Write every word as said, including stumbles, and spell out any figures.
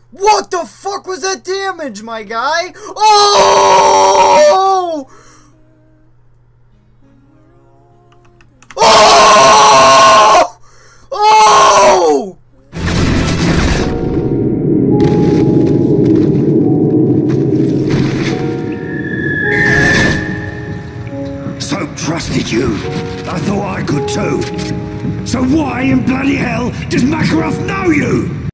What the fuck was that damage, my guy? Oh! Oh! Oh! So trusted you. I thought I could too. So why in bloody hell does Makarov know you?